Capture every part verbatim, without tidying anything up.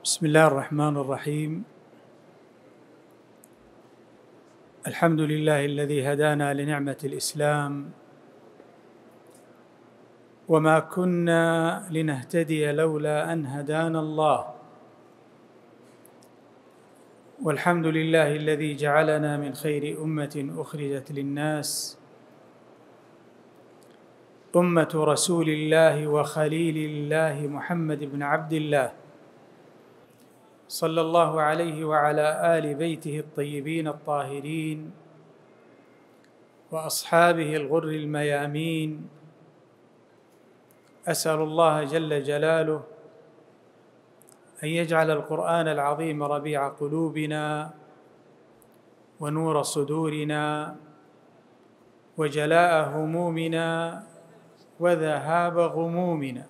بسم الله الرحمن الرحيم. الحمد لله الذي هدانا لنعمة الإسلام، وما كنا لنهتدي لولا أن هدانا الله، والحمد لله الذي جعلنا من خير أمة أخرجت للناس، أمة رسول الله وخليل الله محمد بن عبد الله صلى الله عليه وعلى آل بيته الطيبين الطاهرين وأصحابه الغر الميامين. أسأل الله جل جلاله أن يجعل القرآن العظيم ربيع قلوبنا ونور صدورنا وجلاء همومنا وذهاب غمومنا،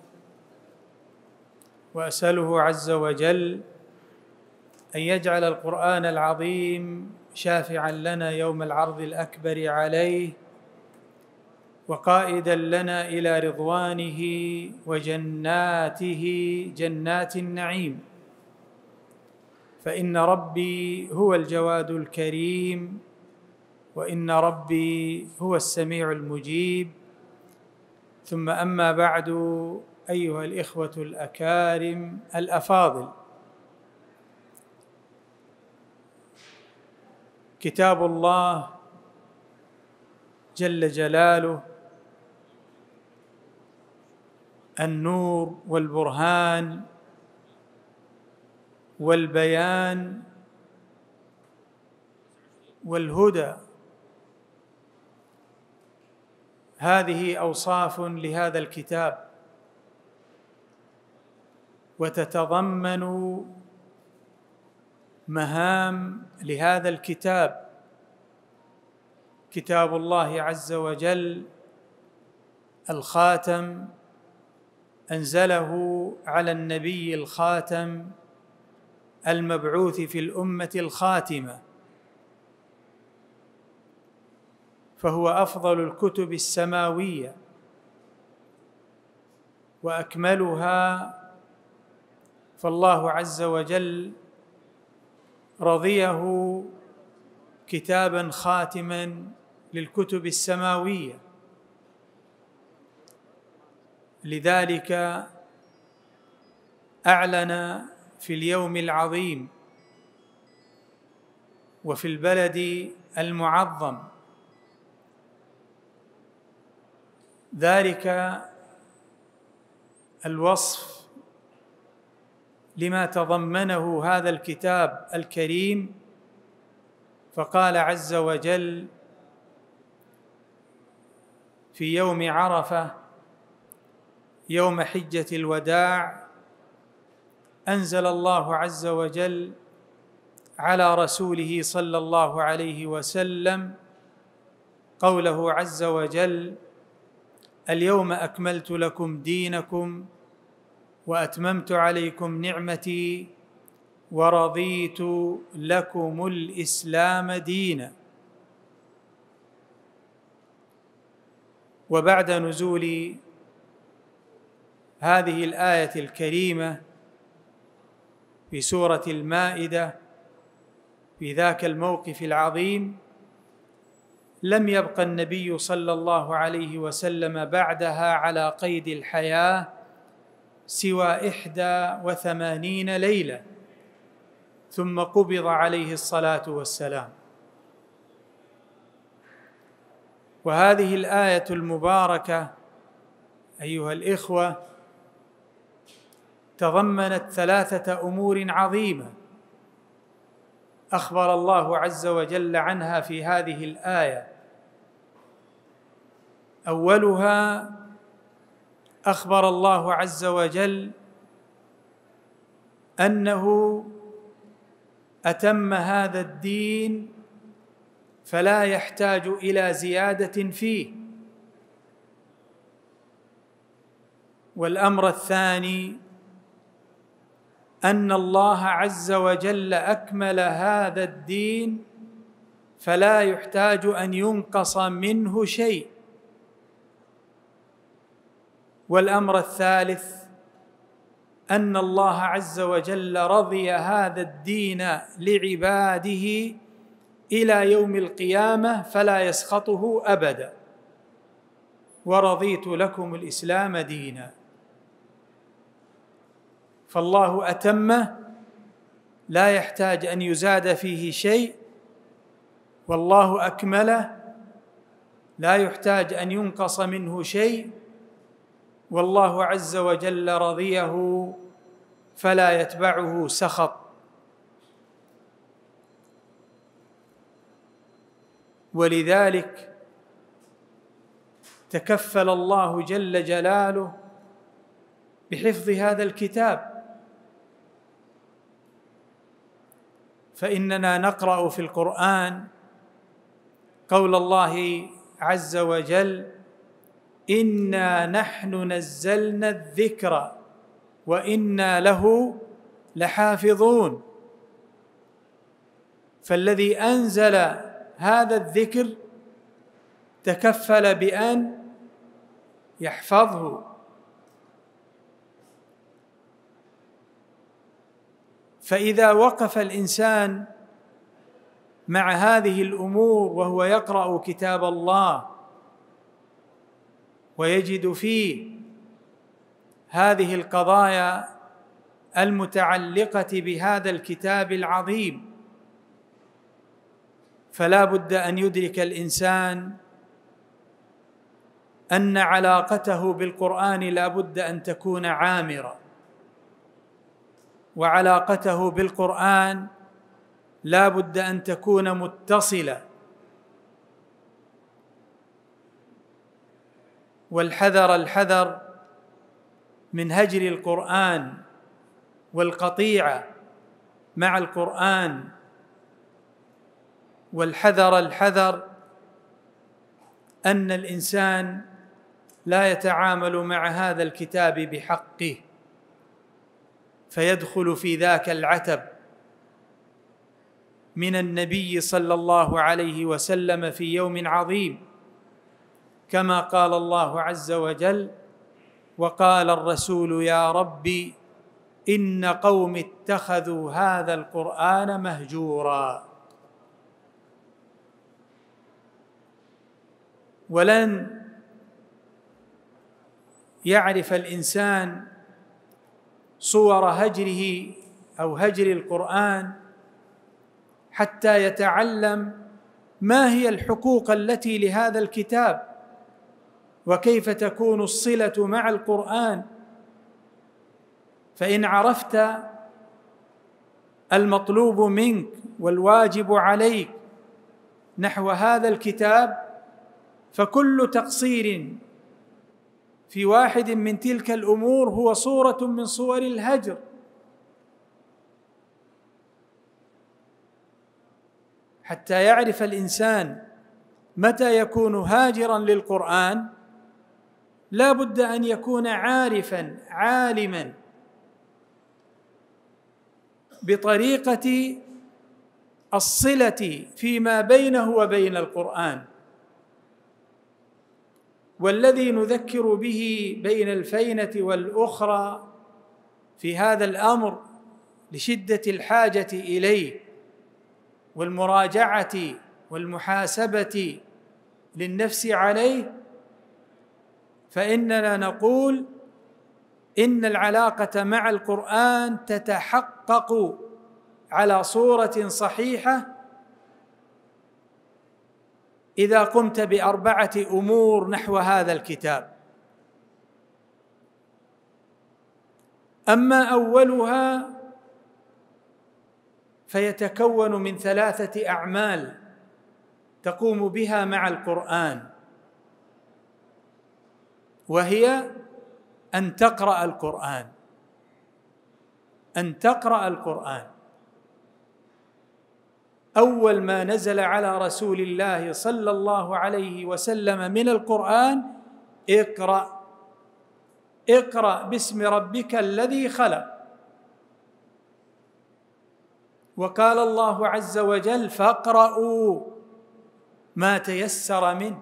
وأسأله عز وجل أن يجعل القرآن العظيم شافعاً لنا يوم العرض الأكبر عليه، وقائداً لنا إلى رضوانه وجناته جنات النعيم، فإن ربي هو الجواد الكريم، وإن ربي هو السميع المجيب. ثم أما بعد، أيها الإخوة الأكارم الأفاضل، كتاب الله جل جلاله النور والبرهان والبيان والهدى، هذه أوصاف لهذا الكتاب، وتتضمن مهام لهذا الكتاب. كتاب الله عز وجل الخاتم أنزله على النبي الخاتم المبعوث في الأمة الخاتمة، فهو أفضل الكتب السماوية وأكملها، فالله عز وجل رضيه كتاباً خاتماً للكتب السماوية، لذلك أعلن في اليوم العظيم وفي البلد المعظم ذلك الوصف لما تضمنه هذا الكتاب الكريم، فقال عز وجل في يوم عرفة يوم حجة الوداع: أنزل الله عز وجل على رسوله صلى الله عليه وسلم قوله عز وجل: اليوم أكملت لكم دينكم وأتممت عليكم نعمتي ورضيت لكم الإسلام دينا. وبعد نزول هذه الآية الكريمة في سورة المائدة في ذاك الموقف العظيم، لم يبق النبي صلى الله عليه وسلم بعدها على قيد الحياة سوى إحدى وثمانين ليلة، ثم قبض عليه الصلاة والسلام. وهذه الآية المباركة أيها الإخوة تضمنت ثلاثة أمور عظيمة أخبر الله عز وجل عنها في هذه الآية. أولها: أخبر الله عز وجل أنه أتم هذا الدين فلا يحتاج إلى زيادة فيه. والأمر الثاني: أن الله عز وجل أكمل هذا الدين فلا يحتاج أن ينقص منه شيء. والأمر الثالث: أن الله عز وجل رضي هذا الدين لعباده إلى يوم القيامة فلا يسخطه أبدا. ورضيت لكم الإسلام دينا. فالله أتمه لا يحتاج أن يزاد فيه شيء، والله أكمله لا يحتاج أن ينقص منه شيء، والله عز وجل رضيه فلا يتبعه سخط. ولذلك تكفل الله جل جلاله بحفظ هذا الكتاب. فإننا نقرأ في القرآن قول الله عز وجل: إنا نحن نزلنا الذكر وإنا له لحافظون. فالذي أنزل هذا الذكر تكفل بأن يحفظه. فإذا وقف الإنسان مع هذه الأمور وهو يقرأ كتاب الله ويجد فيه هذه القضايا المتعلقة بهذا الكتاب العظيم، فلا بد أن يدرك الإنسان أن علاقته بالقرآن لا بد أن تكون عامرة، وعلاقته بالقرآن لا بد أن تكون متصلة. والحذر الحذر من هجر القرآن والقطيعة مع القرآن، والحذر الحذر أن الإنسان لا يتعامل مع هذا الكتاب بحقه فيدخل في ذاك العتب من النبي صلى الله عليه وسلم في يوم عظيم، كما قال الله عز وجل: وقال الرسول يا ربي إن قوم اتخذوا هذا القرآن مهجورا. ولن يعرف الإنسان صور هجره أو هجر القرآن حتى يتعلم ما هي الحقوق التي لهذا الكتاب، وكيف تكون الصلة مع القرآن. فإن عرفت المطلوب منك والواجب عليك نحو هذا الكتاب، فكل تقصير في واحد من تلك الأمور هو صورة من صور الهجر. حتى يعرف الإنسان متى يكون هاجراً للقرآن لا بد أن يكون عارفاً عالماً بطريقة الصلة فيما بينه وبين القرآن. والذي نذكر به بين الفينة والأخرى في هذا الأمر لشدة الحاجة إليه والمراجعة والمحاسبة للنفس عليه، فإننا نقول إن العلاقة مع القرآن تتحقق على صورة صحيحة إذا قمت بأربعة أمور نحو هذا الكتاب. أما أولها فيتكون من ثلاثة أعمال تقوم بها مع القرآن، وهي أن تقرأ القرآن أن تقرأ القرآن. أول ما نزل على رسول الله صلى الله عليه وسلم من القرآن: اقرأ اقرأ باسم ربك الذي خلق. وقال الله عز وجل: فاقرؤوا ما تيسر منه.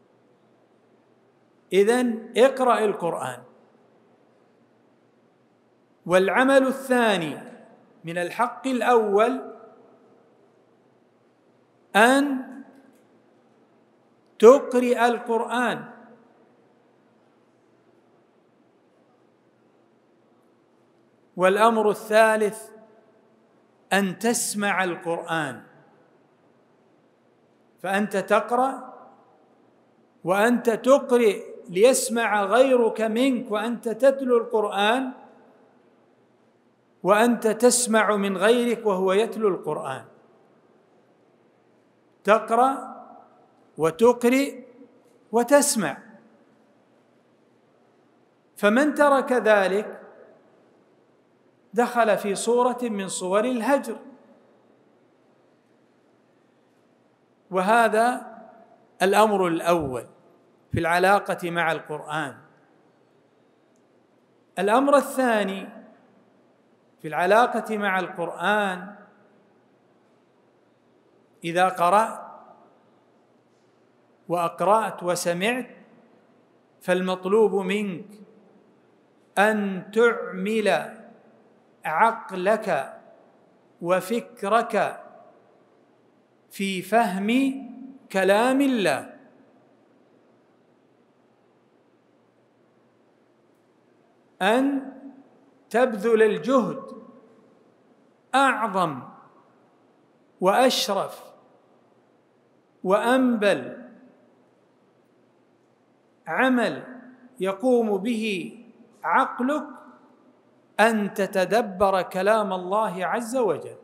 إذن اقرأ القرآن. والعمل الثاني من الحق الأول أن تقرئ القرآن، والأمر الثالث أن تسمع القرآن، فأنت تقرأ وأنت تقرئ ليسمع غيرك منك وأنت تتلو القرآن، وأنت تسمع من غيرك وهو يتلو القرآن. تقرأ وتقرئ وتسمع. فمن ترك ذلك دخل في صورة من صور الهجر، وهذا الأمر الأول في العلاقة مع القرآن. الأمر الثاني في العلاقة مع القرآن: إذا قرأت وأقرأت وسمعت فالمطلوب منك أن تعمل عقلك وفكرك في فهم كلام الله، أن تبذل الجهد أعظم وأشرف وأنبل عمل يقوم به عقلك أن تتدبر كلام الله عز وجل.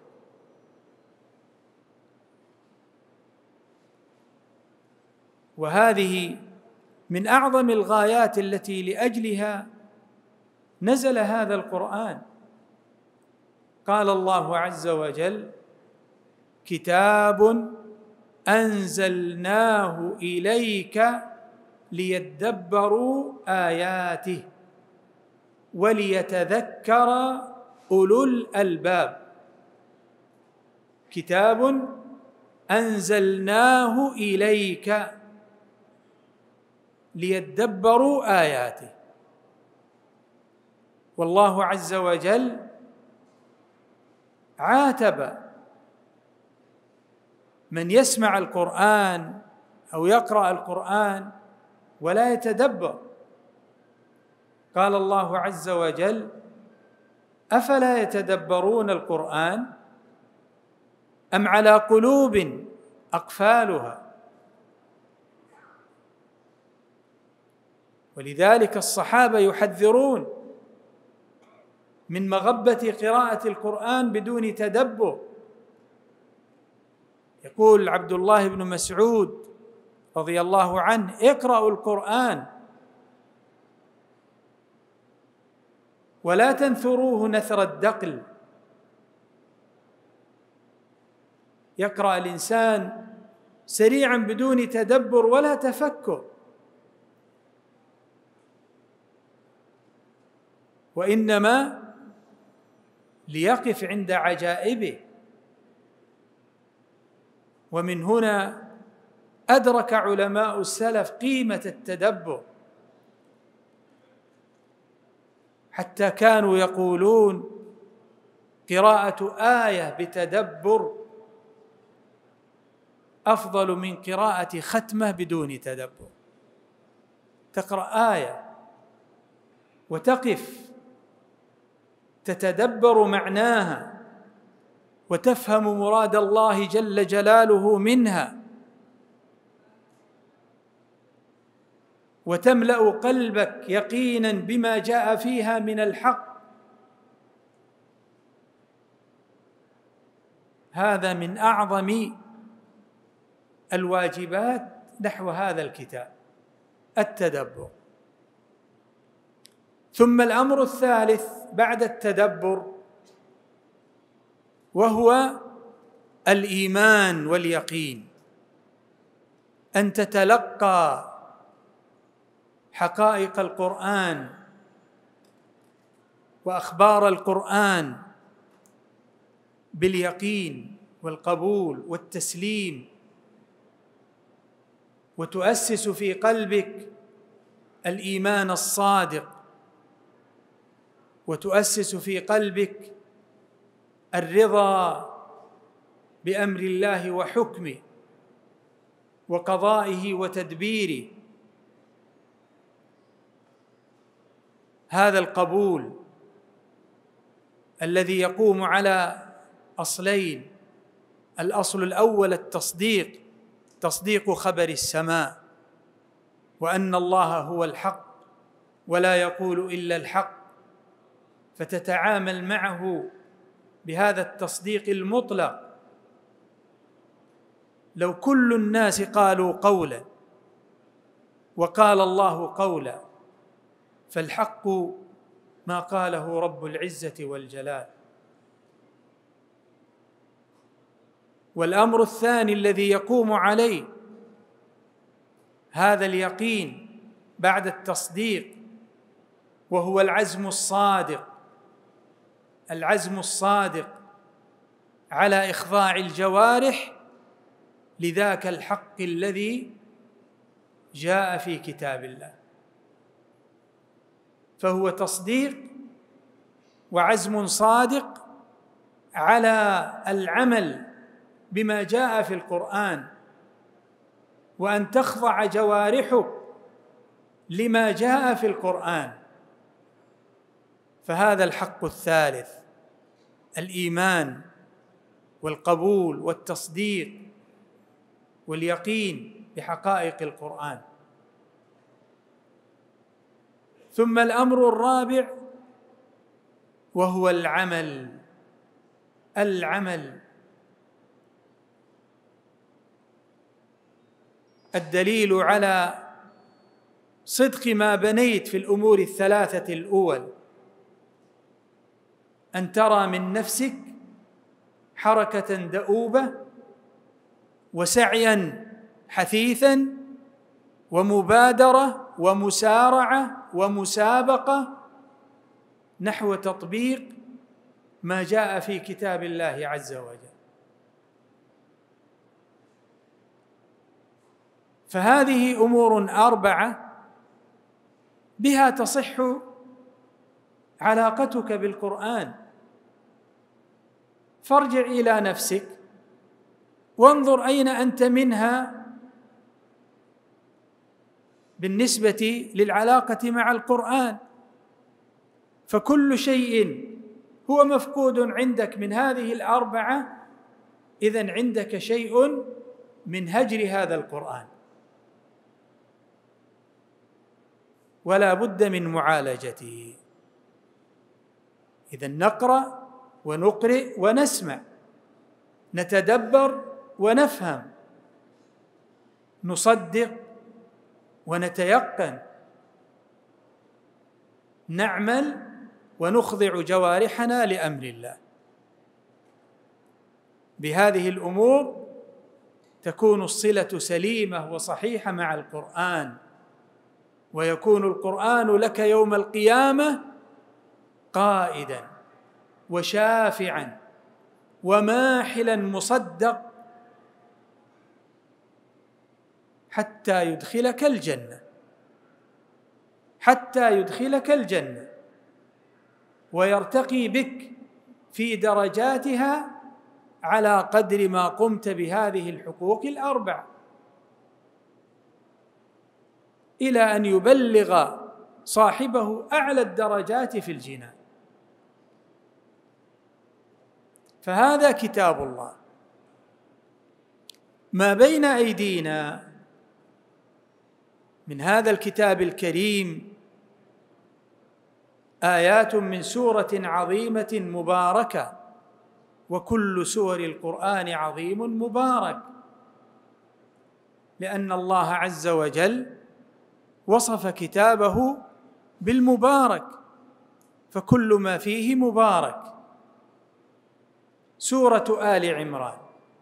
وهذه من أعظم الغايات التي لأجلها نزل هذا القرآن. قال الله عز وجل: كتاب أنزلناه إليك ليدبروا آياته وليتذكر أولو الألباب. كتاب أنزلناه إليك ليدبروا آياته. والله عز وجل عاتب من يسمع القرآن أو يقرأ القرآن ولا يتدبر. قال الله عز وجل: أفلا يتدبرون القرآن أم على قلوب أقفالها. ولذلك الصحابة يحذرون من مغبة قراءة القرآن بدون تدبر. يقول عبد الله بن مسعود رضي الله عنه: اقرأوا القرآن ولا تنثروه نثر الدقل. يقرأ الإنسان سريعا بدون تدبر ولا تفكر، وإنما ليقف عند عجائبه. ومن هنا أدرك علماء السلف قيمة التدبر، حتى كانوا يقولون: قراءة آية بتدبر أفضل من قراءة ختمة بدون تدبر. تقرأ آية وتقف تتدبر معناها وتفهم مراد الله جل جلاله منها، وتملأ قلبك يقينا بما جاء فيها من الحق. هذا من أعظم الواجبات نحو هذا الكتاب، التدبر. ثم الأمر الثالث بعد التدبر وهو الإيمان واليقين، أن تتلقى حقائق القرآن وأخبار القرآن باليقين والقبول والتسليم، وتؤسس في قلبك الإيمان الصادق وتؤسس في قلبك الرضا بأمر الله وحكمه وقضائه وتدبيره. هذا القبول الذي يقوم على أصلين: الأصل الأول التصديق، تصديق خبر السماء، وأن الله هو الحق ولا يقول إلا الحق، فتتعامل معه بهذا التصديق المطلق. لو كل الناس قالوا قولا وقال الله قولا فالحق ما قاله رب العزة والجلال. والأمر الثاني الذي يقوم عليه هذا اليقين بعد التصديق وهو العزم الصادق، العزم الصادق على إخضاع الجوارح لذاك الحق الذي جاء في كتاب الله. فهو تصديق وعزم صادق على العمل بما جاء في القرآن، وأن تخضع جوارحك لما جاء في القرآن. فهذا الحق الثالث، الإيمان والقبول والتصديق واليقين بحقائق القرآن. ثم الأمر الرابع وهو العمل، العمل الدليل على صدق ما بنيت في الأمور الثلاثة الأول: أن ترى من نفسك حركة دؤوبة وسعيا حثيثا ومبادرة ومسارعة ومسابقة نحو تطبيق ما جاء في كتاب الله عز وجل. فهذه أمور أربعة بها تصح علاقتك بالقرآن. فارجع إلى نفسك وانظر أين أنت منها بالنسبة للعلاقة مع القرآن. فكل شيء هو مفقود عندك من هذه الأربعة، إذن عندك شيء من هجر هذا القرآن، ولا بد من معالجته. إذن نقرأ ونقرئ ونسمع، نتدبر ونفهم، نصدق ونتيقن، نعمل ونخضع جوارحنا لأمر الله. بهذه الأمور تكون الصلة سليمة وصحيحة مع القرآن، ويكون القرآن لك يوم القيامة قائدا وشافعا وماحلا مصدق حتى يدخلك الجنة، حتى يدخلك الجنة ويرتقي بك في درجاتها على قدر ما قمت بهذه الحقوق الأربع، إلى أن يبلغ صاحبه أعلى الدرجات في الجنان. فهذا كتاب الله. ما بين أيدينا من هذا الكتاب الكريم آيات من سورة عظيمة مباركة، وكل سور القرآن عظيم مبارك، لأن الله عز وجل وصف كتابه بالمبارك، فكل ما فيه مبارك. سورة آل عمران،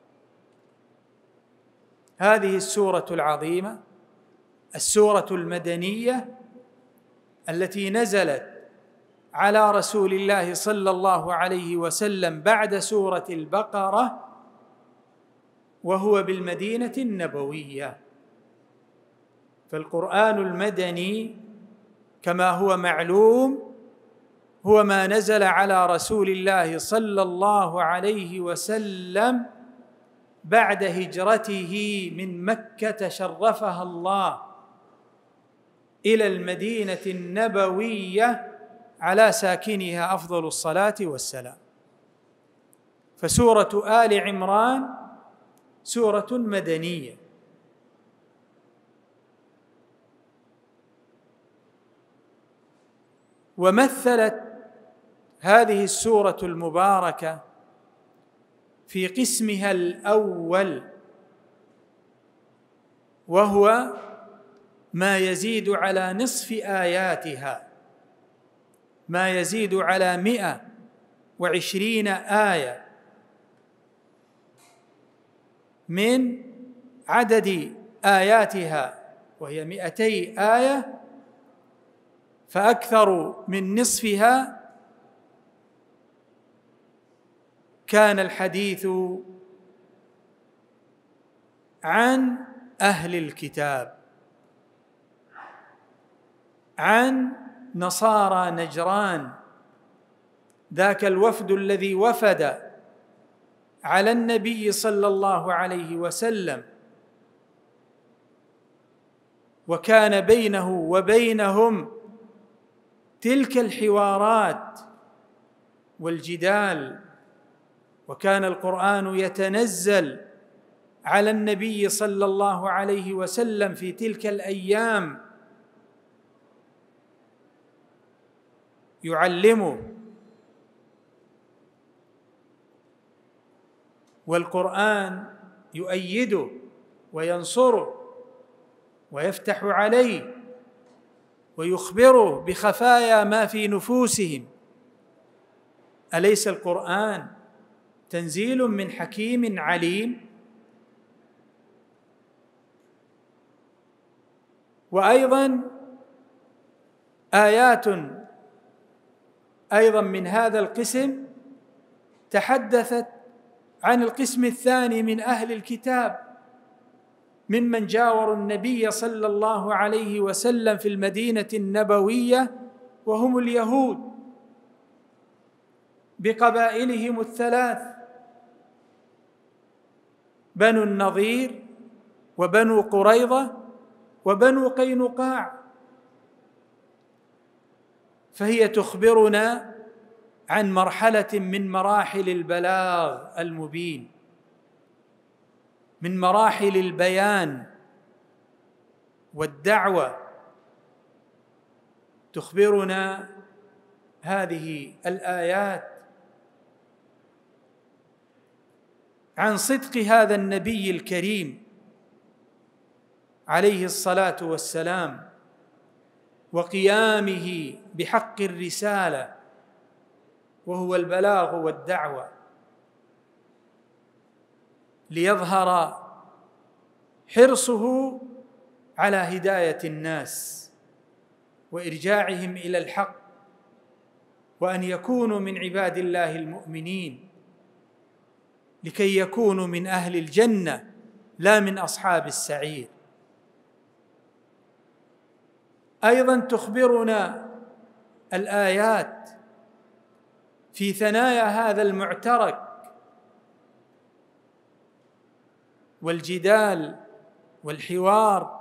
هذه السورة العظيمة، السورة المدنية التي نزلت على رسول الله صلى الله عليه وسلم بعد سورة البقرة، وهو بالمدينة النبوية. فالقرآن المدني كما هو معلوم هو ما نزل على رسول الله صلى الله عليه وسلم بعد هجرته من مكة شرفها الله إلى المدينة النبوية على ساكنها أفضل الصلاة والسلام. فسورة آل عمران سورة مدنية، ومثلت هذه السورة المباركة في قسمها الأول، وهو ما يزيد على نصف آياتها، ما يزيد على مئة وعشرين آية من عدد آياتها، وهي مئتي آية، فأكثر من نصفها كان الحديث عن أهل الكتاب، عن نصارى نجران، ذاك الوفد الذي وفد على النبي صلى الله عليه وسلم، وكان بينه وبينهم تلك الحوارات والجدال، وكان القرآن يتنزل على النبي صلى الله عليه وسلم في تلك الأيام يعلمه، والقرآن يؤيده وينصره ويفتح عليه ويخبره بخفايا ما في نفوسهم. أليس القرآن تنزيل من حكيم عليم؟ وأيضا آيات أيضا من هذا القسم تحدثت عن القسم الثاني من أهل الكتاب، ممن جاوروا النبي صلى الله عليه وسلم في المدينة النبوية، وهم اليهود بقبائلهم الثلاث: بنو النضير وبنو قريظة وبنو قينقاع. فهي تخبرنا عن مرحلة من مراحل البلاغ المبين، من مراحل البيان والدعوة. تخبرنا هذه الآيات عن صدق هذا النبي الكريم عليه الصلاة والسلام، وقيامه بحق الرسالة، وهو البلاغ والدعوة، ليظهر حرصه على هداية الناس وإرجاعهم إلى الحق، وأن يكونوا من عباد الله المؤمنين، لكي يكونوا من أهل الجنة لا من أصحاب السعير. أيضا تخبرنا الآيات في ثنايا هذا المعترك والجدال والحوار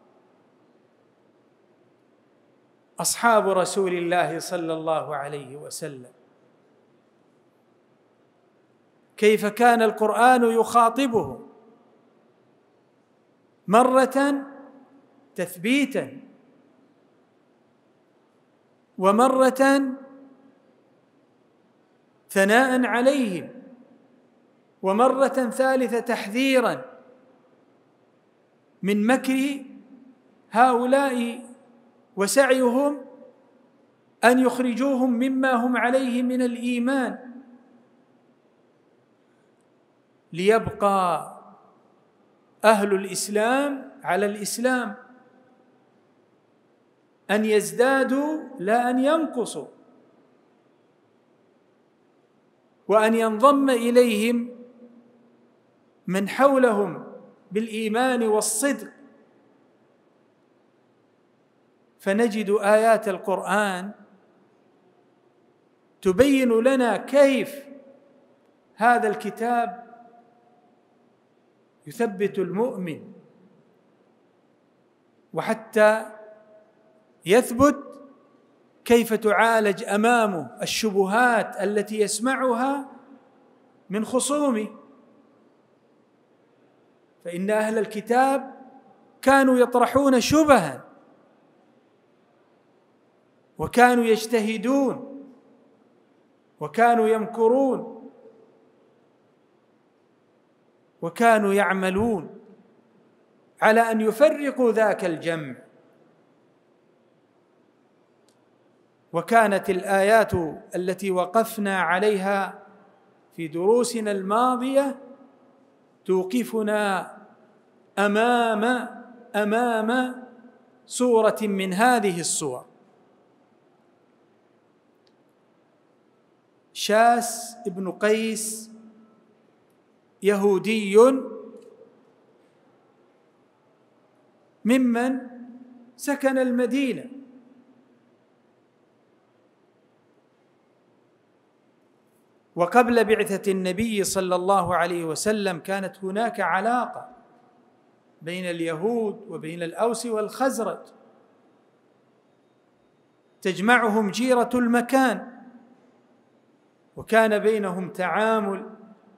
أصحاب رسول الله صلى الله عليه وسلم، كيف كان القرآن يخاطبهم مرة تثبيتا، ومرة ثناء عليهم، ومرة ثالثة تحذيرا من مكر هؤلاء وسعيهم أن يخرجوهم مما هم عليه من الإيمان، ليبقى أهل الإسلام على الإسلام، أن يزدادوا لا أن ينقصوا، وأن ينضم إليهم من حولهم بالإيمان والصدق. فنجد آيات القرآن تبين لنا كيف هذا الكتاب يثبت المؤمن، وحتى يثبت كيف تعالج أمامه الشبهات التي يسمعها من خصومه. فإن أهل الكتاب كانوا يطرحون شبها، وكانوا يجتهدون، وكانوا يمكرون، وكانوا يعملون على أن يفرقوا ذاك الجمع. وكانت الآيات التي وقفنا عليها في دروسنا الماضية توقفنا أمام أمام سورة من هذه السور. شاس ابن قيس يهودي ممن سكن المدينة، وقبل بعثة النبي صلى الله عليه وسلم كانت هناك علاقة بين اليهود وبين الأوس والخزرج تجمعهم جيرة المكان، وكان بينهم تعامل.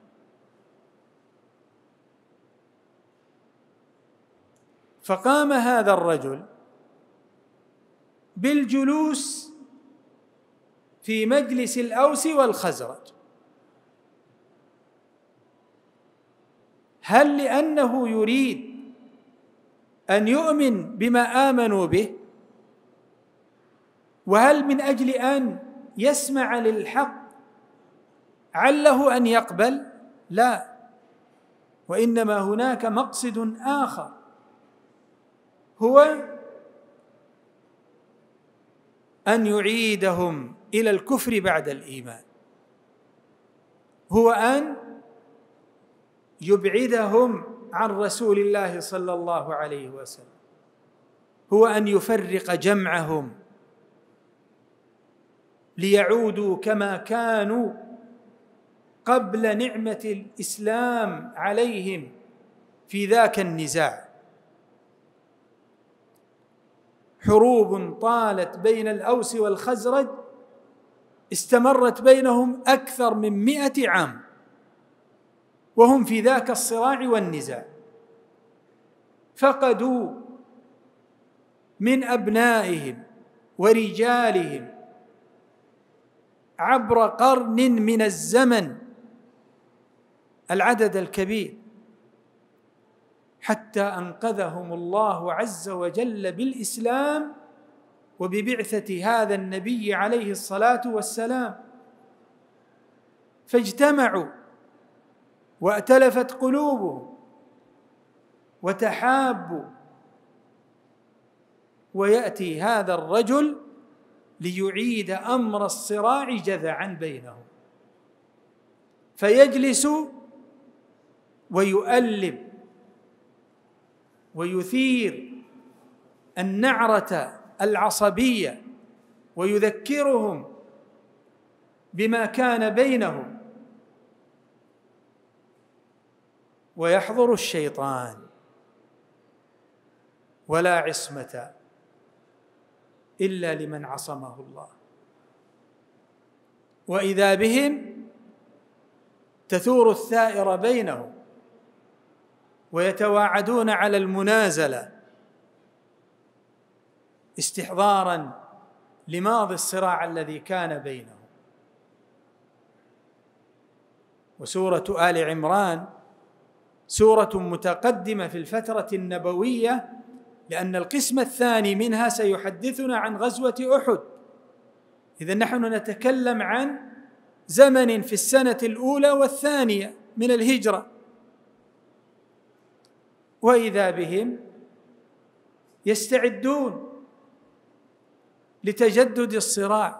فقام هذا الرجل بالجلوس في مجلس الأوس والخزرج، هل لأنه يريد أن يؤمن بما آمنوا به، وهل من أجل أن يسمع للحق عله أن يقبل؟ لا، وإنما هناك مقصد آخر، هو أن يعيدهم إلى الكفر بعد الإيمان، هو أن يبعدهم عن رسول الله صلى الله عليه وسلم، هو أن يفرق جمعهم ليعودوا كما كانوا قبل نعمة الإسلام عليهم في ذاك النزاع. حروب طالت بين الأوس والخزرج استمرت بينهم أكثر من مئة عام، وهم في ذاك الصراع والنزاع، فقدوا من أبنائهم ورجالهم عبر قرن من الزمن العدد الكبير، حتى أنقذهم الله عز وجل بالإسلام وببعثة هذا النبي عليه الصلاة والسلام، فاجتمعوا وأتلفت قلوبهم وتحابوا، ويأتي هذا الرجل ليعيد أمر الصراع جذعا بينهم، فيجلس ويؤلب ويثير النعرة العصبية ويذكرهم بما كان بينهم، ويحضر الشيطان، ولا عصمة إلا لمن عصمه الله. وإذا بهم تثور الثائر بينهم ويتواعدون على المنازلة استحضاراً لماضي الصراع الذي كان بينهم. وسورة آل عمران سورة متقدمة في الفترة النبوية، لأن القسم الثاني منها سيحدثنا عن غزوة أحد. إذن نحن نتكلم عن زمن في السنة الأولى والثانية من الهجرة، وإذا بهم يستعدون لتجدد الصراع،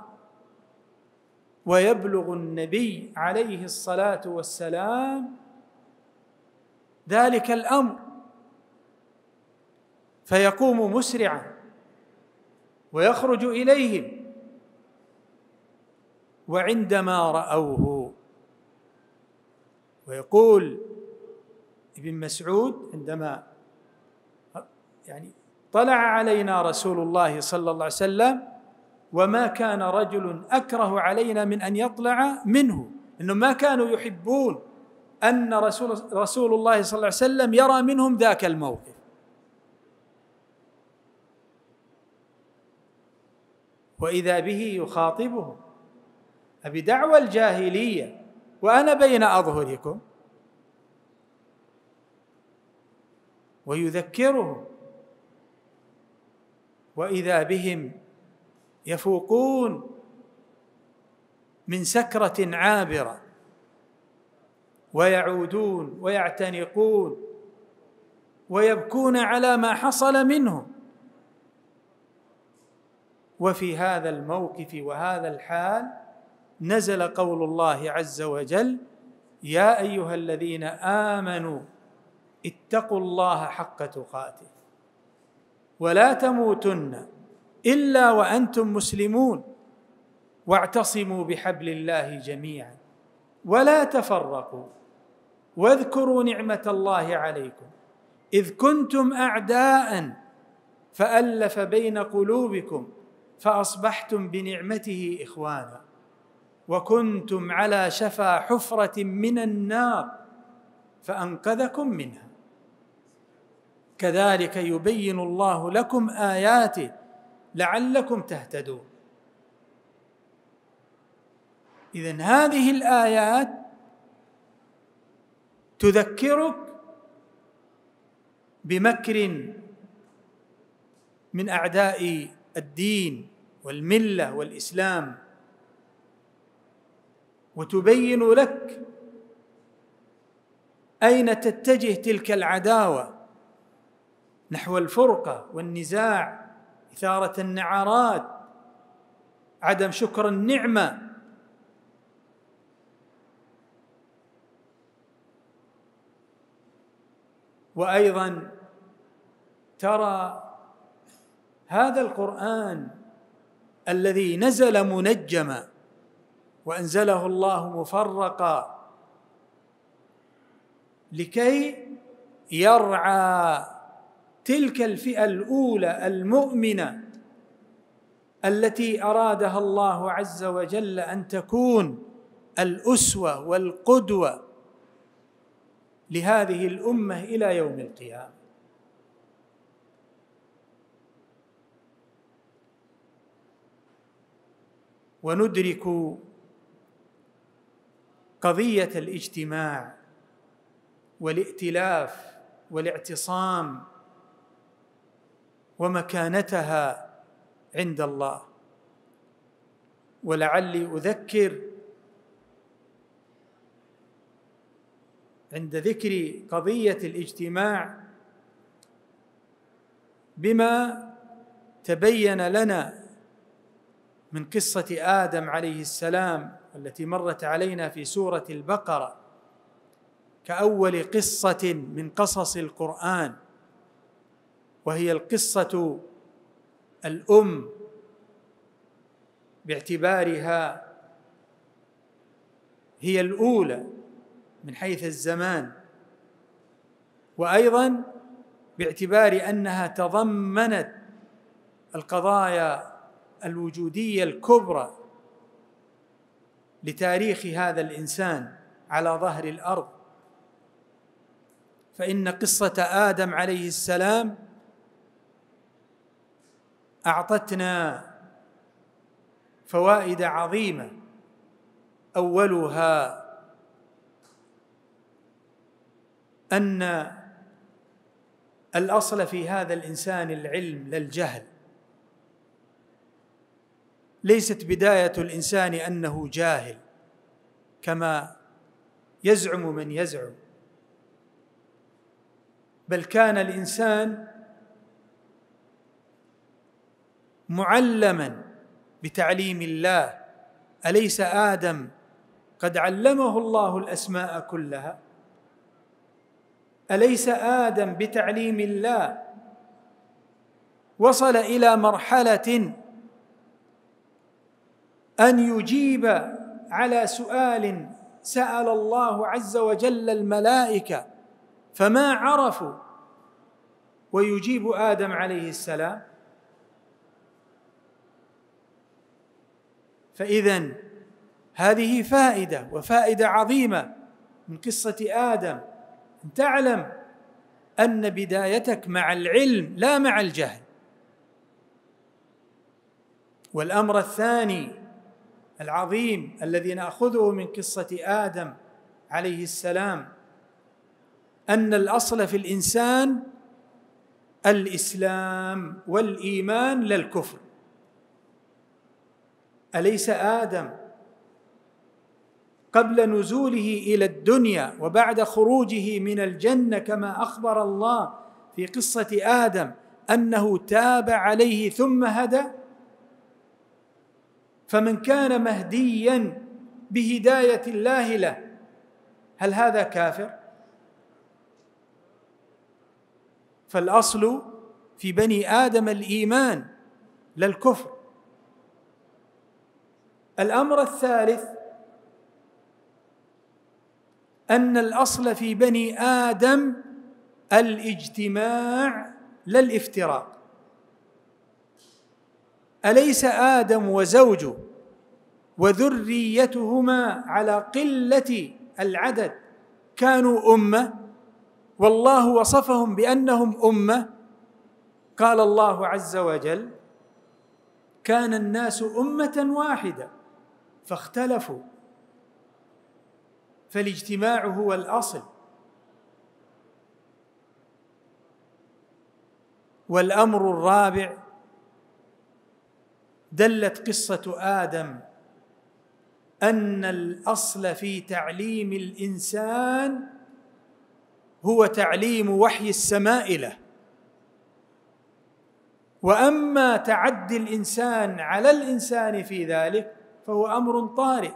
ويبلغ النبي عليه الصلاة والسلام ذلك الأمر، فيقوم مسرعا ويخرج إليهم وعندما رأوه. ويقول ابن مسعود عندما يعني طلع علينا رسول الله صلى الله عليه وسلم وما كان رجل أكره علينا من أن يطلع منه، إنهم ما كانوا يحبون أن رسول, رسول الله صلى الله عليه وسلم يرى منهم ذاك الموقف. وإذا به يخاطبهم أبدعوى الجاهلية وأنا بين أظهركم، ويذكرهم، وإذا بهم يفوقون من سكرة عابرة ويعودون ويعتنقون ويبكون على ما حصل منهم. وفي هذا الموقف وهذا الحال نزل قول الله عز وجل: يا أيها الذين آمنوا اتقوا الله حق تقاته ولا تموتن إلا وأنتم مسلمون واعتصموا بحبل الله جميعا ولا تفرقوا واذكروا نعمة الله عليكم إذ كنتم أعداء فألف بين قلوبكم فأصبحتم بنعمته إخوانا وكنتم على شفا حفرة من النار فأنقذكم منها كذلك يبين الله لكم آياته لعلكم تهتدون. إذن هذه الآيات تذكرك بمكر من أعداء الدين والملة والإسلام، وتبين لك أين تتجه تلك العداوة، نحو الفرقة والنزاع، إثارة النعرات، عدم شكر النعمة. وأيضا ترى هذا القرآن الذي نزل منجما وأنزله الله مفرقا لكي يرعى تلك الفئة الأولى المؤمنة التي أرادها الله عز وجل أن تكون الأسوة والقدوة لهذه الأمة إلى يوم القيامة. وندرك قضية الاجتماع والائتلاف والاعتصام ومكانتها عند الله. ولعلي أذكر عند ذكر قضية الاجتماع بما تبين لنا من قصة آدم عليه السلام التي مرت علينا في سورة البقرة كأول قصة من قصص القرآن، وهي القصة الأم باعتبارها هي الأولى من حيث الزمان، وأيضا باعتبار أنها تضمنت القضايا الوجودية الكبرى لتاريخ هذا الإنسان على ظهر الأرض. فإن قصة آدم عليه السلام أعطتنا فوائد عظيمة، أولها أن الأصل في هذا الإنسان العلم لا الجهل. ليست بداية الإنسان أنه جاهل كما يزعم من يزعم، بل كان الإنسان معلما بتعليم الله. أليس آدم قد علمه الله الأسماء كلها؟ أليس آدم بتعليم الله وصل إلى مرحلة أن يجيب على سؤال سأل الله عز وجل الملائكة فما عرفوا ويجيب آدم عليه السلام. فإذن هذه فائدة وفائدة عظيمة من قصة آدم، أن تعلم أن بدايتك مع العلم لا مع الجهل. والأمر الثاني العظيم الذي نأخذه من قصة آدم عليه السلام أن الأصل في الإنسان الإسلام والإيمان لا الكفر. أليس آدم قبل نزوله إلى الدنيا وبعد خروجه من الجنة كما أخبر الله في قصة آدم أنه تاب عليه ثم هدى؟ فمن كان مهديا بهداية الله له هل هذا كافر؟ فالأصل في بني آدم الإيمان لا الكفر. الأمر الثالث أن الأصل في بني آدم الاجتماع لا الافتراق. أليس آدم وزوجه وذريتهما على قلة العدد كانوا أمة، والله وصفهم بأنهم أمة؟ قال الله عز وجل: كان الناس أمة واحدة فاختلفوا. فالاجتماع هو الأصل. والأمر الرابع دلت قصة آدم أن الأصل في تعليم الإنسان هو تعليم وحي السماء له، وأما تعدي الإنسان على الإنسان في ذلك فهو أمر طارئ.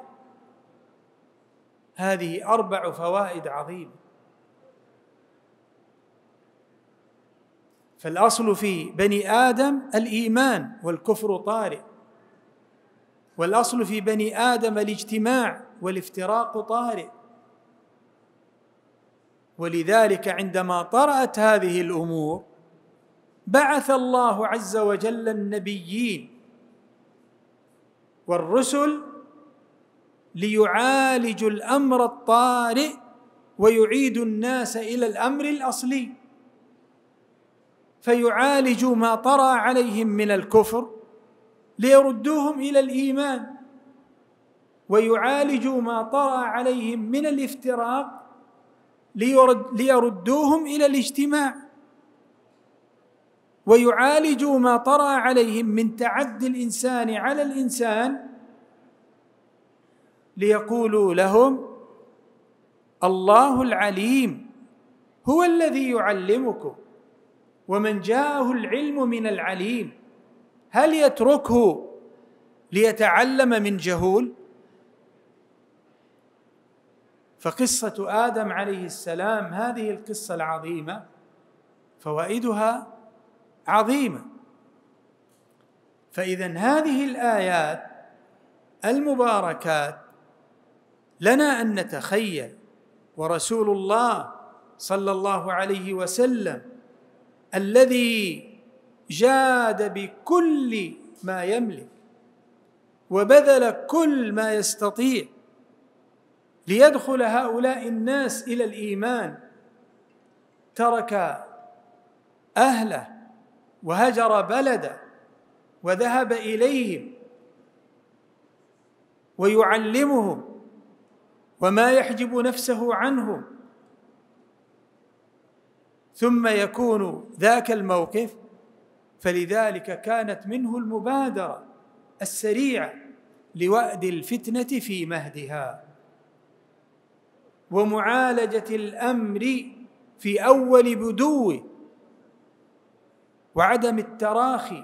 هذه أربع فوائد عظيمة. فالأصل في بني آدم الإيمان والكفر طارئ، والأصل في بني آدم الاجتماع والافتراق طارئ. ولذلك عندما طرأت هذه الأمور بعث الله عز وجل النبيين والرسل ليعالجوا الأمر الطارئ ويعيدوا الناس إلى الأمر الأصلي، فيعالجوا ما طرأ عليهم من الكفر ليردوهم إلى الإيمان، ويعالجوا ما طرأ عليهم من الافتراق ليردوهم إلى الاجتماع، ويعالجوا ما طرأ عليهم من تعدي الإنسان على الإنسان ليقولوا لهم: الله العليم هو الذي يعلمكم، ومن جاءه العلم من العليم هل يتركه ليتعلم من جهول؟ فقصة آدم عليه السلام هذه القصة العظيمة فوائدها عظيمة. فإذن هذه الآيات المباركات لنا أن نتخيل، ورسول الله صلى الله عليه وسلم الذي جاد بكل ما يملك وبذل كل ما يستطيع ليدخل هؤلاء الناس إلى الإيمان، ترك أهله وهجر بلده وذهب إليهم ويعلمهم وما يحجب نفسه عنهم، ثم يكون ذاك الموقف. فلذلك كانت منه المبادرة السريعة لوأد الفتنة في مهدها، ومعالجة الأمر في أول بدوه، وعدم التراخي.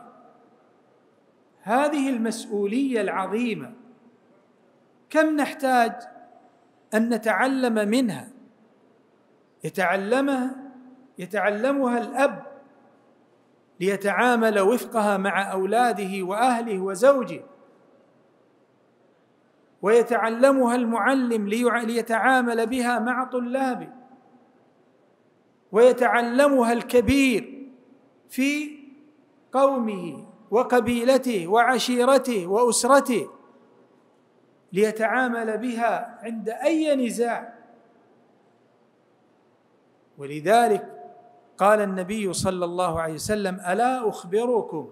هذه المسؤولية العظيمة كم نحتاج أن نتعلم منها، يتعلمها يتعلمها الأب ليتعامل وفقها مع أولاده وأهله وزوجه، ويتعلمها المعلم ليتعامل بها مع طلابه، ويتعلمها الكبير في قومه وقبيلته وعشيرته وأسرته ليتعامل بها عند أي نزاع. ولذلك قال النبي صلى الله عليه وسلم: ألا أخبركم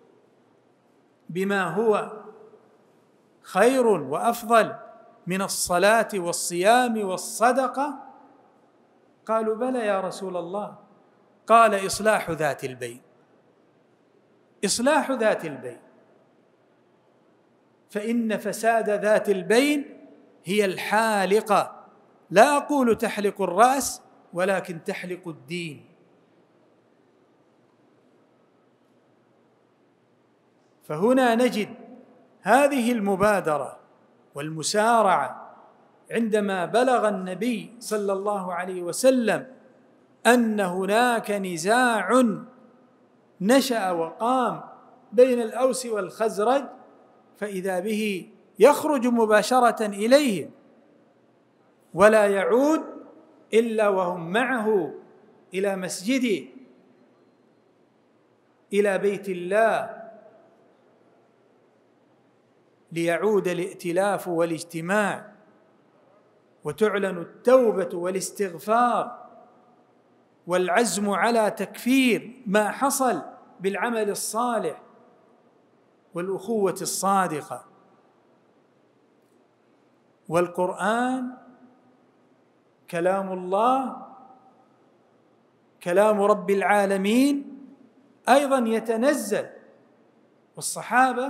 بما هو خير وأفضل من الصلاة والصيام والصدقة؟ قالوا: بلى يا رسول الله. قال: إصلاح ذات البين. إصلاح ذات البين، فإن فساد ذات البين هي الحالقة، لا أقول تحلق الرأس ولكن تحلق الدين. فهنا نجد هذه المبادرة والمسارعة عندما بلغ النبي صلى الله عليه وسلم أن هناك نزاع نشأ وقام بين الأوس والخزرج، فإذا به يخرج مباشرة إليهم ولا يعود إلا وهم معه إلى مسجده، إلى بيت الله، ليعود الائتلاف والاجتماع وتعلن التوبة والاستغفار والعزم على تكفير ما حصل بالعمل الصالح والأخوة الصادقة. والقرآن كلام الله، كلام رب العالمين، أيضا يتنزل، والصحابة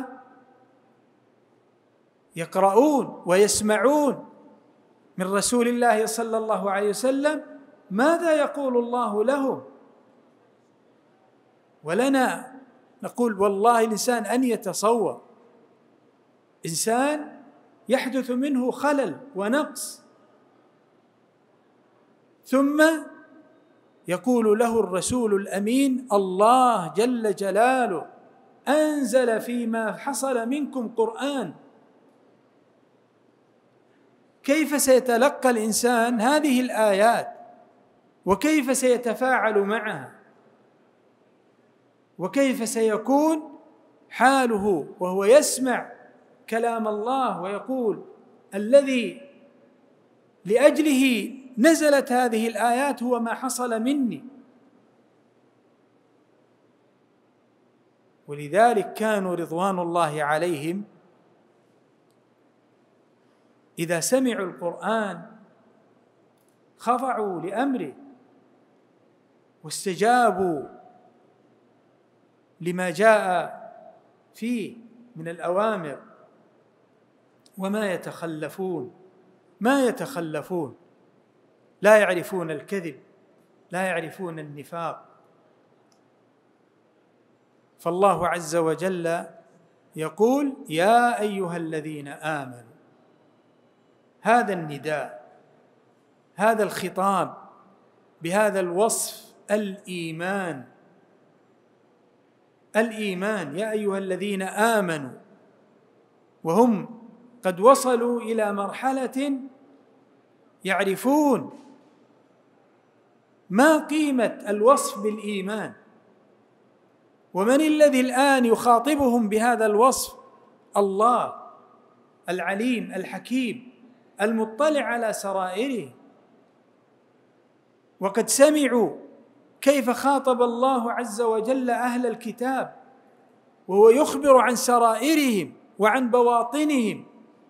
يقرؤون ويسمعون من رسول الله صلى الله عليه وسلم ماذا يقول الله لهم. ولنا نقول والله الإنسان أن يتصور إنسان يحدث منه خلل ونقص، ثم يقول له الرسول الأمين: الله جل جلاله أنزل فيما حصل منكم قرآن. كيف سيتلقى الإنسان هذه الآيات؟ وكيف سيتفاعل معها؟ وكيف سيكون حاله وهو يسمع كلام الله ويقول: الذي لأجله نزلت هذه الآيات هو ما حصل مني. ولذلك كانوا رضوان الله عليهم إذا سمعوا القرآن خضعوا لأمره واستجابوا لما جاء فيه من الأوامر، وما يتخلفون ما يتخلفون لا يعرفون الكذب، لا يعرفون النفاق. فالله عز وجل يقول: يا أيها الذين آمنوا. هذا النداء، هذا الخطاب بهذا الوصف، الإيمان الإيمان يا أيها الذين آمنوا، وهم قد وصلوا إلى مرحلة يعرفون ما قيمة الوصف بالإيمان. ومن الذي الآن يخاطبهم بهذا الوصف؟ الله العليم الحكيم المطلع على سرائره. وقد سمعوا كيف خاطب الله عز وجل أهل الكتاب وهو يخبر عن سرائرهم وعن بواطنهم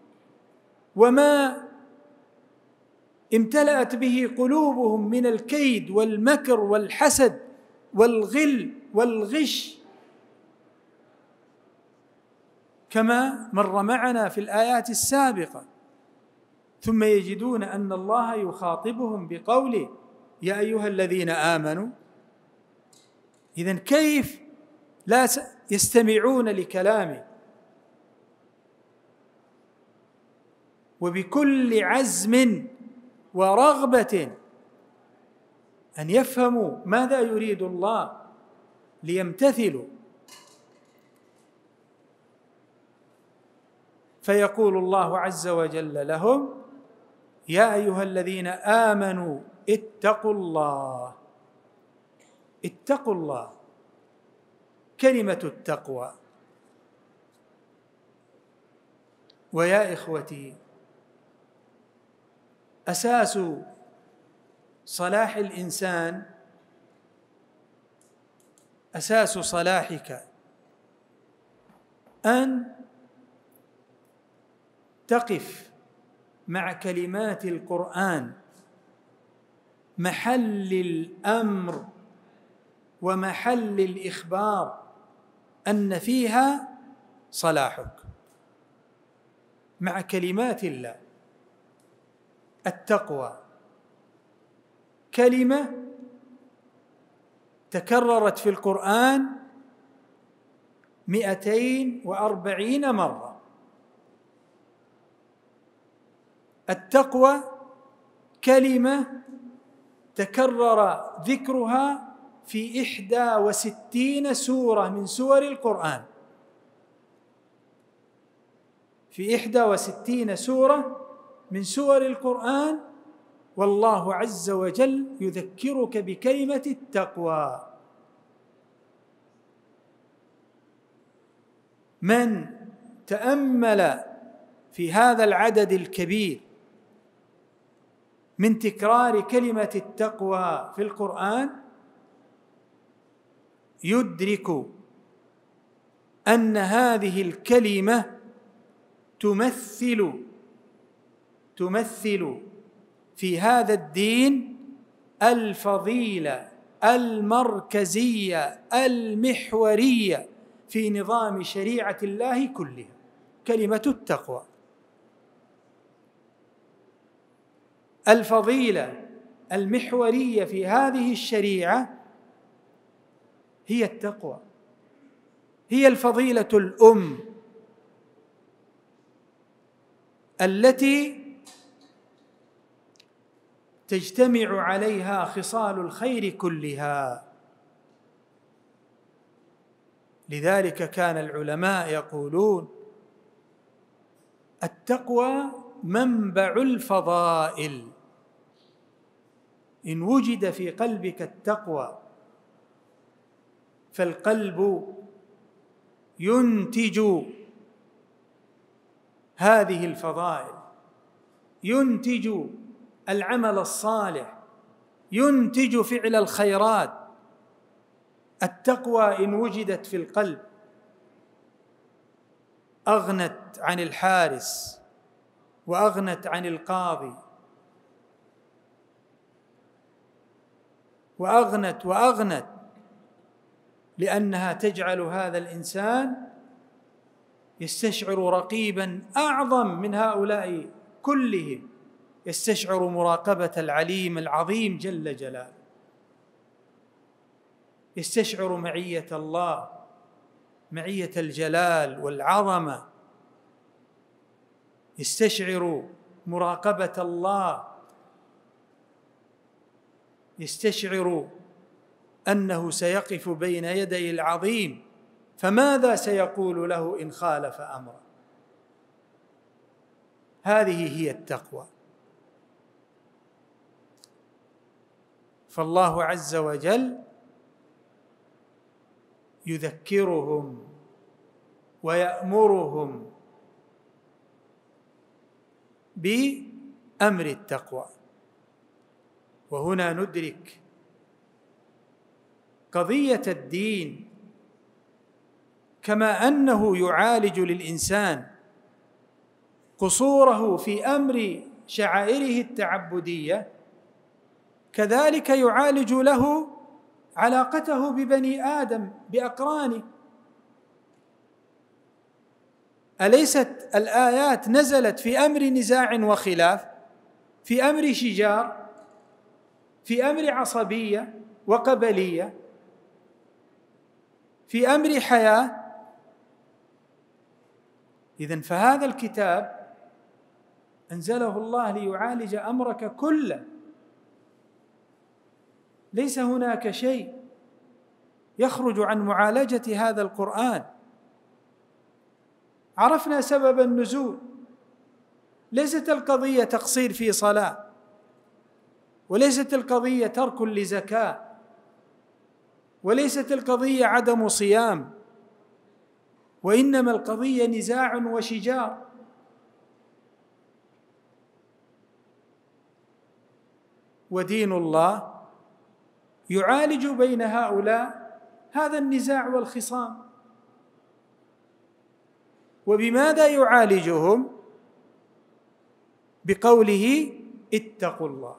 وما امتلأت به قلوبهم من الكيد والمكر والحسد والغل والغش، كما مر معنا في الآيات السابقة. ثم يجدون أن الله يخاطبهم بقوله: يا أيها الذين آمنوا. إذن كيف لا يستمعون لكلامه وبكل عزم ورغبة أن يفهموا ماذا يريد الله ليمتثلوا. فيقول الله عز وجل لهم: يا أيها الذين آمنوا اتقوا الله. اتقوا الله، كلمة التقوى. ويا إخوتي، أساس صلاح الإنسان، أساس صلاحك أن تقف مع كلمات القرآن محل الأمر ومحل الإخبار أن فيها صلاحك، مع كلمات الله. التقوى كلمة تكررت في القرآن مئتين وأربعين مرة. التقوى كلمة تكرر ذكرها في إحدى وستين سورة من سور القرآن، في إحدى وستين سورة من سور القرآن، والله عز وجل يذكرك بكلمة التقوى. من تأمل في هذا العدد الكبير من تكرار كلمة التقوى في القرآن يدرك أن هذه الكلمة تمثل تمثل في هذا الدين الفضيلة المركزية المحورية في نظام شريعة الله كلها، كلمة التقوى. الفضيلة المحورية في هذه الشريعة هي التقوى، هي الفضيلة الأم التي تجتمع عليها خصال الخير كلها. لذلك كان العلماء يقولون: التقوى منبع الفضائل. إن وجد في قلبك التقوى فالقلب ينتج هذه الفضائل، ينتج العمل الصالح، ينتج فعل الخيرات. التقوى إن وجدت في القلب أغنت عن الحارس وأغنت عن القاضي وأغنت وأغنت لأنها تجعل هذا الإنسان يستشعر رقيباً أعظم من هؤلاء كلهم، يستشعر مراقبة العليم العظيم جل جلاله، يستشعر معية الله، معية الجلال والعظمة، يستشعر مراقبة الله، يستشعر أنه سيقف بين يدي العظيم، فماذا سيقول له إن خالف أمره؟ هذه هي التقوى. فالله عز وجل يذكرهم ويأمرهم بأمر التقوى. وهنا ندرك قضية الدين، كما أنه يعالج للإنسان قصوره في أمر شعائره التعبدية، كذلك يعالج له علاقته ببني آدم بأقرانه. أليست الآيات نزلت في أمر نزاع وخلاف، في أمر شجار، في أمر عصبية وقبلية، في أمر حياة؟ إذن فهذا الكتاب أنزله الله ليعالج أمرك كله، ليس هناك شيء يخرج عن معالجة هذا القرآن. عرفنا سبب النزول. ليست القضية تقصير في صلاة، وليست القضية ترك لزكاة، وليست القضية عدم صيام، وإنما القضية نزاع وشجار. ودين الله يعالج بين هؤلاء هذا النزاع والخصام. وبماذا يعالجهم؟ بقوله اتقوا الله،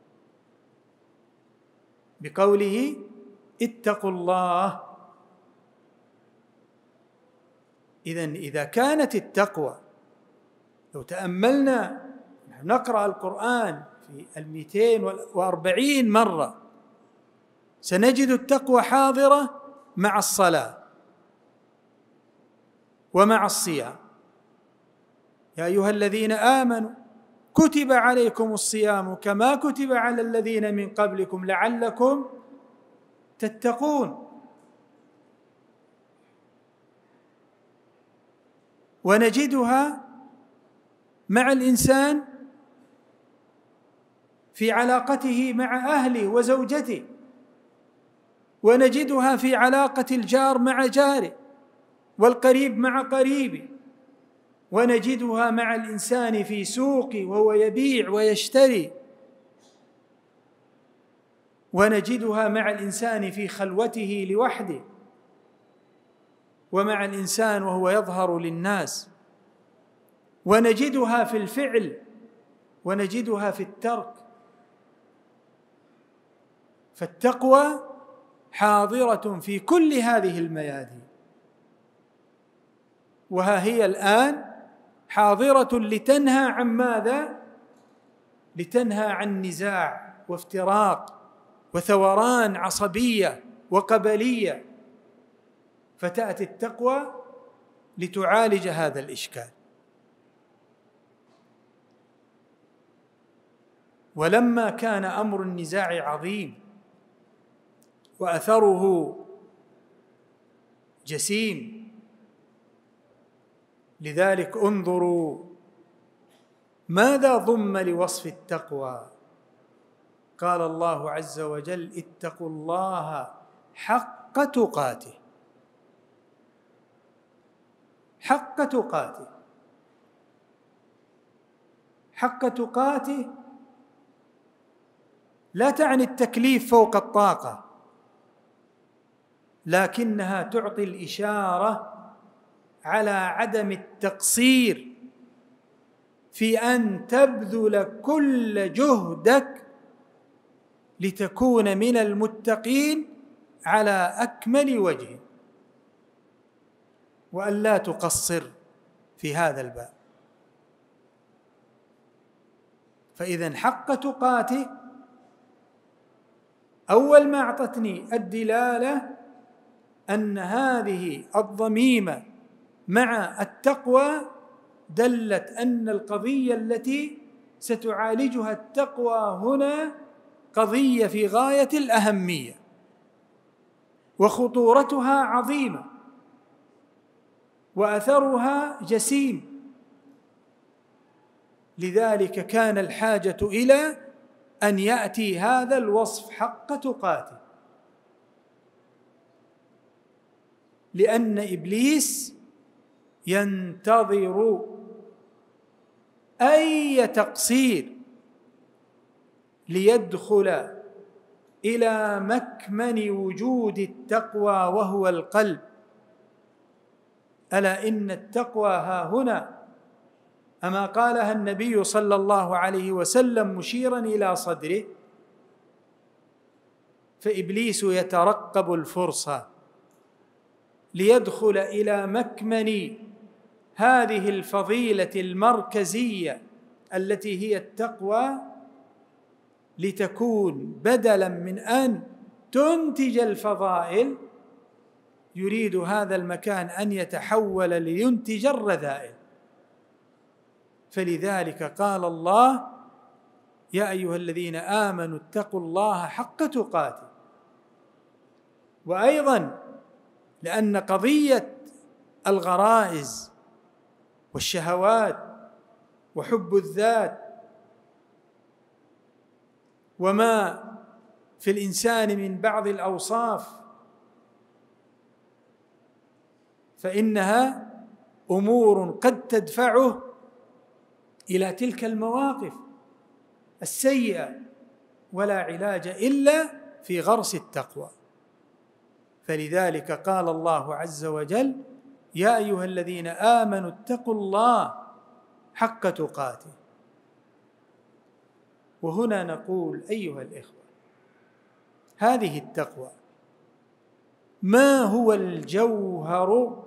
بقوله اتقوا الله. إذن إذا كانت التقوى، لو تأملنا نقرأ القرآن في المئتين وأربعين مرة سنجد التقوى حاضرة مع الصلاة ومع الصيام. يا أيها الذين آمنوا كتب عليكم الصيام كما كتب على الذين من قبلكم لعلكم تتقون. ونجدها مع الإنسان في علاقته مع أهله وزوجته، ونجدها في علاقة الجار مع جاره، والقريب مع قريبه، ونجدها مع الإنسان في سوقه وهو يبيع ويشتري، ونجدها مع الإنسان في خلوته لوحده، ومع الإنسان وهو يظهر للناس، ونجدها في الفعل، ونجدها في الترك. فالتقوى حاضرة في كل هذه الميادين، وها هي الآن حاضرة لتنهى عن ماذا؟ لتنهى عن نزاع وافتراق وثوران عصبية وقبلية. فتأتي التقوى لتعالج هذا الإشكال. ولما كان أمر النزاع عظيم وأثره جسيم، لذلك انظروا ماذا ضم لوصف التقوى. قال الله عز وجل اتقوا الله حق تقاته، حق تقاته. حق تقاته لا تعني التكليف فوق الطاقة، لكنها تعطي الإشارة على عدم التقصير في أن تبذل كل جهدك لتكون من المتقين على أكمل وجه، وأن لا تقصر في هذا الباب. فإذا حق تقاته أول ما أعطتني الدلالة أن هذه الضميمة مع التقوى دلت أن القضية التي ستعالجها التقوى هنا قضية في غاية الأهمية، وخطورتها عظيمة، وأثرها جسيم. لذلك كان الحاجة إلى أن يأتي هذا الوصف حق تقاته، لأن إبليس ينتظر أي تقصير ليدخل إلى مكمن وجود التقوى وهو القلب. ألا إن التقوى ها هنا، أما قالها النبي صلى الله عليه وسلم مشيرا إلى صدره، فإبليس يترقب الفرصة ليدخل إلى مكمن هذه الفضيلة المركزية التي هي التقوى، لتكون بدلا من أن تنتج الفضائل يريد هذا المكان أن يتحول لينتج الرذائل. فلذلك قال الله يا أيها الذين آمنوا اتقوا الله حق تقاته. وأيضا لأن قضية الغرائز والشهوات وحب الذات وما في الإنسان من بعض الأوصاف، فإنها أمور قد تدفعه إلى تلك المواقف السيئة، ولا علاج إلا في غرس التقوى. فلذلك قال الله عز وجل: يا أيها الذين آمنوا اتقوا الله حق تقاته. وهنا نقول أيها الإخوة، هذه التقوى ما هو الجوهر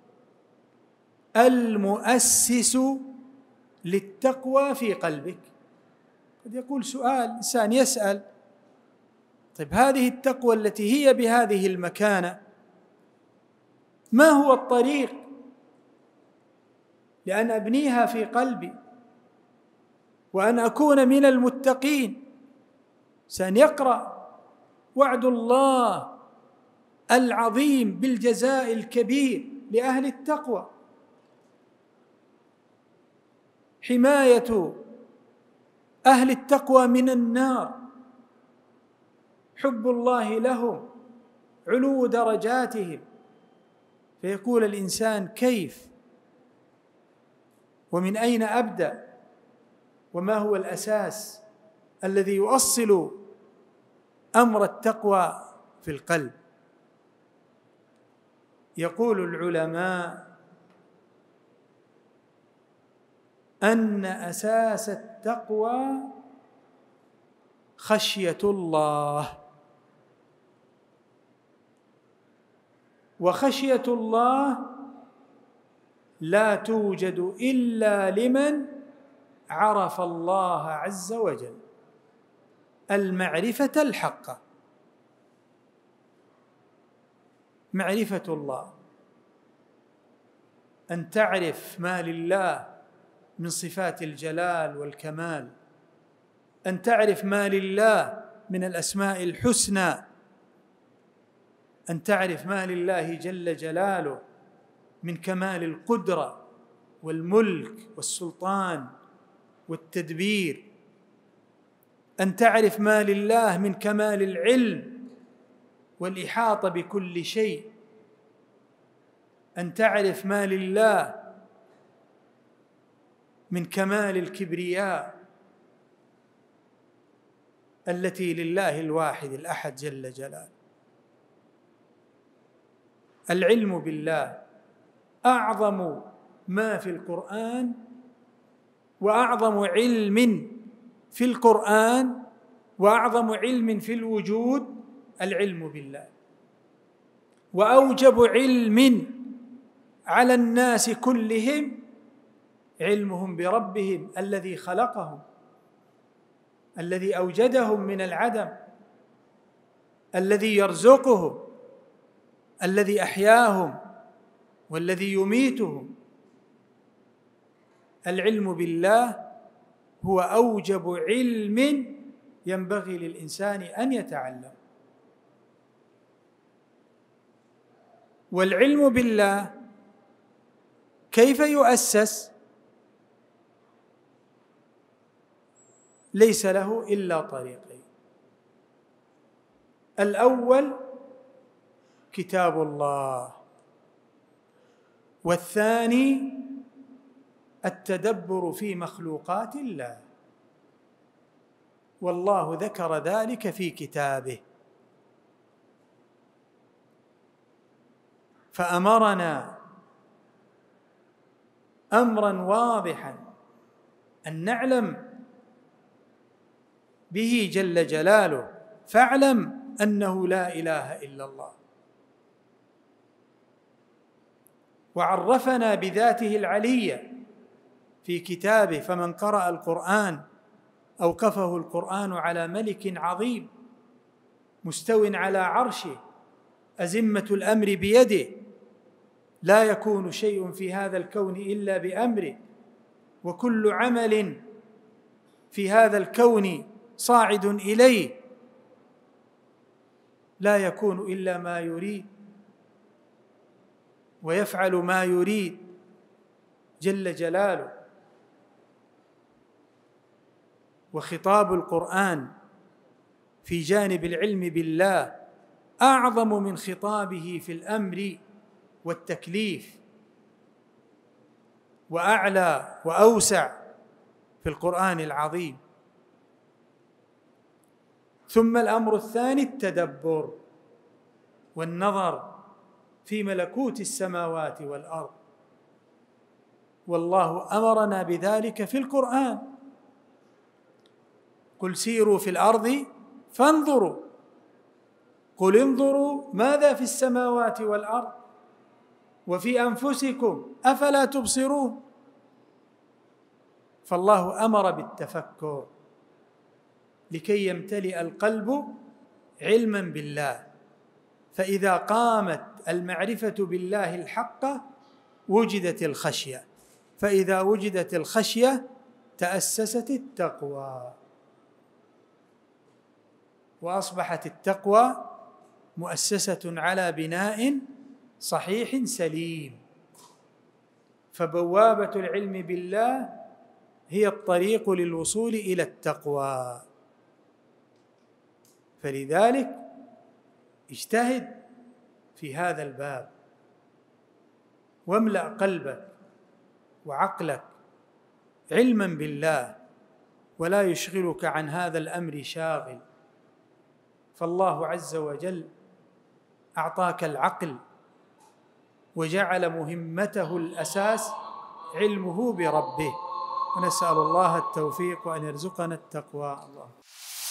المؤسس للتقوى في قلبك؟ قد يقول سؤال إنسان يسأل: طيب هذه التقوى التي هي بهذه المكانة ما هو الطريق لأن أبنيها في قلبي وأن أكون من المتقين؟ سنقرأ وعد الله العظيم بالجزاء الكبير لأهل التقوى، حماية أهل التقوى من النار، حب الله لهم، علو درجاتهم. فيقول الإنسان: كيف؟ ومن أين أبدأ؟ وما هو الأساس الذي يؤصل أمر التقوى في القلب؟ يقول العلماء أن أساس التقوى خشية الله، وخشية الله لا توجد إلا لمن عرف الله عز وجل المعرفة الحقة. معرفة الله، أن تعرف ما لله من صفات الجلال والكمال، أن تعرف ما لله من الأسماء الحسنى، أن تعرف ما لله جل جلاله من كمال القدرة والملك والسلطان والتدبير، أن تعرف ما لله من كمال العلم والإحاطة بكل شيء، أن تعرف ما لله من كمال الكبرياء التي لله الواحد الأحد جل جلاله. العلم بالله أعظم ما في القرآن، وأعظم علم في القرآن وأعظم علم في الوجود العلم بالله، وأوجب علم على الناس كلهم علمهم بربهم الذي خلقهم، الذي أوجدهم من العدم، الذي يرزقهم، الذي أحياهم والذي يميتهم. العلم بالله هو أوجب علم ينبغي للإنسان أن يتعلم. والعلم بالله كيف يؤسس؟ ليس له إلا طريقين: الأول كتاب الله، والثاني التدبر في مخلوقات الله. والله ذكر ذلك في كتابه، فأمرنا أمرا واضحا أن نعلم به جل جلاله: فاعلم أنه لا إله إلا الله. وعرفنا بذاته العلية في كتابه: فمن قرأ القرآن أوقفه القرآن على ملك عظيم مستو على عرشه، أزمة الأمر بيده، لا يكون شيء في هذا الكون إلا بأمره، وكل عمل في هذا الكون صاعد إليه لا يكون إلا ما يريد، ويفعل ما يريد جل جلاله. وخطاب القرآن في جانب العلم بالله أعظم من خطابه في الأمر والتكليف، وأعلى وأوسع في القرآن العظيم. ثم الأمر الثاني التدبر والنظر في ملكوت السماوات والأرض، والله أمرنا بذلك في القرآن: قل سيروا في الأرض فانظروا، قل انظروا ماذا في السماوات والأرض وفي أنفسكم أفلا تبصرون. فالله أمر بالتفكر لكي يمتلئ القلب علما بالله، فإذا قامت المعرفة بالله الحق وجدت الخشية، فإذا وجدت الخشية تأسست التقوى، وأصبحت التقوى مؤسسة على بناء صحيح سليم. فبوابة العلم بالله هي الطريق للوصول إلى التقوى. فلذلك اجتهد في هذا الباب، واملأ قلبك وعقلك علما بالله، ولا يشغلك عن هذا الأمر شاغل. فالله عز وجل أعطاك العقل وجعل مهمته الأساس علمه بربه، ونسأل الله التوفيق وأن يرزقنا التقوى. الله